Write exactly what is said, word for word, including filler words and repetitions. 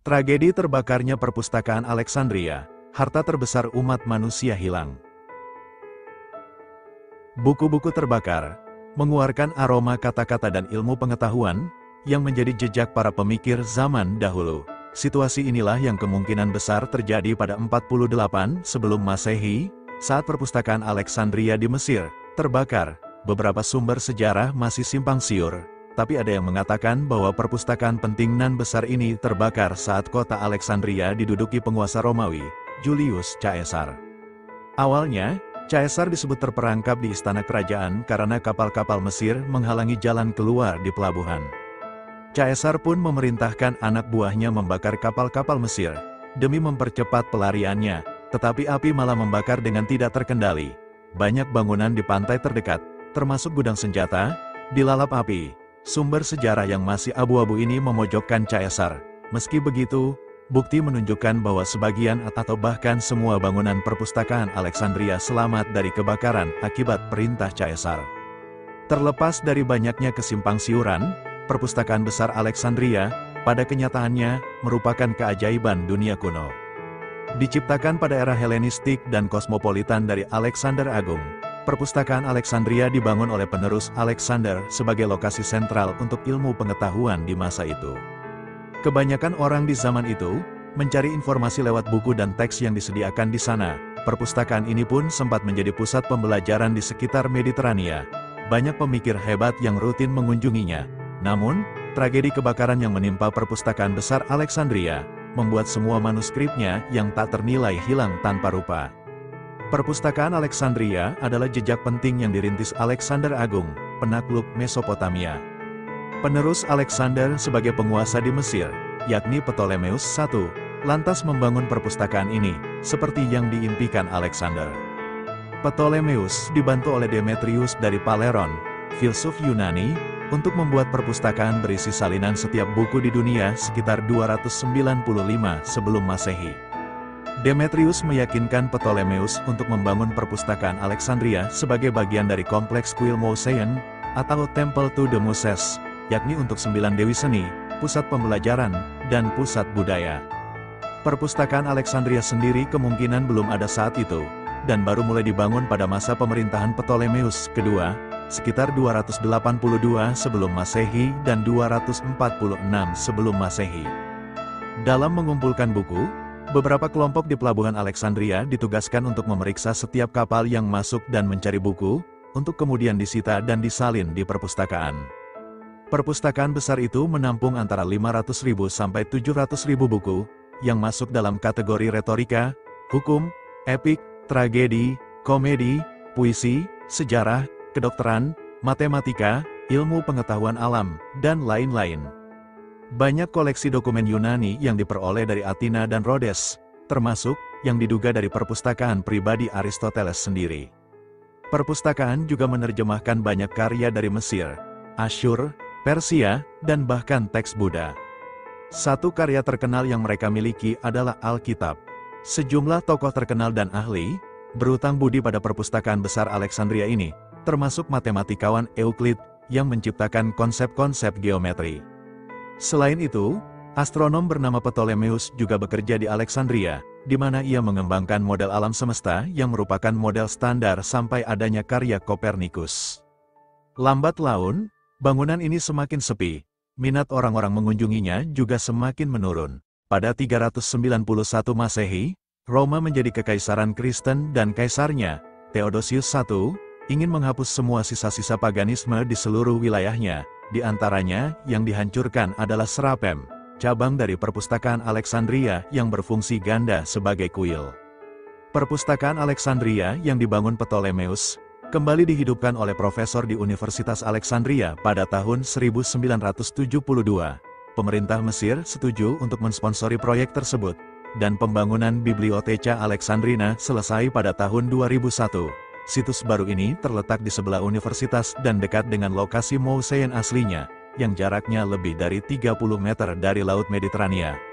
Tragedi terbakarnya perpustakaan Alexandria, harta terbesar umat manusia hilang. Buku-buku terbakar, mengeluarkan aroma kata-kata dan ilmu pengetahuan, yang menjadi jejak para pemikir zaman dahulu. Situasi inilah yang kemungkinan besar terjadi pada empat puluh delapan sebelum Masehi, saat perpustakaan Alexandria di Mesir terbakar. Beberapa sumber sejarah masih simpang siur, tapi ada yang mengatakan bahwa perpustakaan penting nan besar ini terbakar saat kota Alexandria diduduki penguasa Romawi, Julius Caesar. Awalnya, Caesar disebut terperangkap di istana kerajaan karena kapal-kapal Mesir menghalangi jalan keluar di pelabuhan. Caesar pun memerintahkan anak buahnya membakar kapal-kapal Mesir, demi mempercepat pelariannya, tetapi api malah membakar dengan tidak terkendali. Banyak bangunan di pantai terdekat, termasuk gudang senjata, dilalap api. Sumber sejarah yang masih abu-abu ini memojokkan Caesar. Meski begitu, bukti menunjukkan bahwa sebagian atau bahkan semua bangunan perpustakaan Alexandria selamat dari kebakaran akibat perintah Caesar. Terlepas dari banyaknya kesimpangsiuran, perpustakaan besar Alexandria, pada kenyataannya, merupakan keajaiban dunia kuno. Diciptakan pada era Helenistik dan kosmopolitan dari Alexander Agung, perpustakaan Alexandria dibangun oleh penerus Alexander sebagai lokasi sentral untuk ilmu pengetahuan di masa itu. Kebanyakan orang di zaman itu, mencari informasi lewat buku dan teks yang disediakan di sana. Perpustakaan ini pun sempat menjadi pusat pembelajaran di sekitar Mediterania. Banyak pemikir hebat yang rutin mengunjunginya. Namun, tragedi kebakaran yang menimpa perpustakaan besar Alexandria, membuat semua manuskripnya yang tak ternilai hilang tanpa rupa. Perpustakaan Alexandria adalah jejak penting yang dirintis Alexander Agung, penakluk Mesopotamia. Penerus Alexander sebagai penguasa di Mesir, yakni Ptolemeus I, lantas membangun perpustakaan ini, seperti yang diimpikan Alexander. Ptolemeus dibantu oleh Demetrius dari Paleron, filsuf Yunani, untuk membuat perpustakaan berisi salinan setiap buku di dunia sekitar dua ratus sembilan puluh lima sebelum Masehi. Demetrius meyakinkan Ptolemeus untuk membangun perpustakaan Alexandria sebagai bagian dari kompleks kuil Mouseion, atau Temple to the Muses, yakni untuk sembilan dewi seni, pusat pembelajaran, dan pusat budaya. Perpustakaan Alexandria sendiri kemungkinan belum ada saat itu, dan baru mulai dibangun pada masa pemerintahan Ptolemeus kedua, sekitar dua ratus delapan puluh dua sebelum Masehi dan dua ratus empat puluh enam sebelum Masehi. Dalam mengumpulkan buku, beberapa kelompok di pelabuhan Alexandria ditugaskan untuk memeriksa setiap kapal yang masuk dan mencari buku, untuk kemudian disita dan disalin di perpustakaan. Perpustakaan besar itu menampung antara lima ratus ribu sampai tujuh ratus ribu buku, yang masuk dalam kategori retorika, hukum, epik, tragedi, komedi, puisi, sejarah, kedokteran, matematika, ilmu pengetahuan alam, dan lain-lain. Banyak koleksi dokumen Yunani yang diperoleh dari Athena dan Rhodes, termasuk yang diduga dari perpustakaan pribadi Aristoteles sendiri. Perpustakaan juga menerjemahkan banyak karya dari Mesir, Asyur, Persia, dan bahkan teks Buddha. Satu karya terkenal yang mereka miliki adalah Alkitab. Sejumlah tokoh terkenal dan ahli, berutang budi pada perpustakaan besar Alexandria ini, termasuk matematikawan Euclid, yang menciptakan konsep-konsep geometri. Selain itu, astronom bernama Ptolemeus juga bekerja di Alexandria, di mana ia mengembangkan model alam semesta yang merupakan model standar sampai adanya karya Kopernikus. Lambat laun, bangunan ini semakin sepi, minat orang-orang mengunjunginya juga semakin menurun. Pada tiga ratus sembilan puluh satu Masehi, Roma menjadi kekaisaran Kristen dan kaisarnya, Theodosius the First, ingin menghapus semua sisa-sisa paganisme di seluruh wilayahnya. Di antaranya, yang dihancurkan adalah Serapem, cabang dari perpustakaan Alexandria yang berfungsi ganda sebagai kuil. Perpustakaan Alexandria yang dibangun Ptolemeus, kembali dihidupkan oleh profesor di Universitas Alexandria pada tahun seribu sembilan ratus tujuh puluh dua. Pemerintah Mesir setuju untuk mensponsori proyek tersebut, dan pembangunan Bibliotheca Alexandrina selesai pada tahun dua ribu satu. Situs baru ini terletak di sebelah universitas dan dekat dengan lokasi Mouseion aslinya, yang jaraknya lebih dari tiga puluh meter dari Laut Mediterania.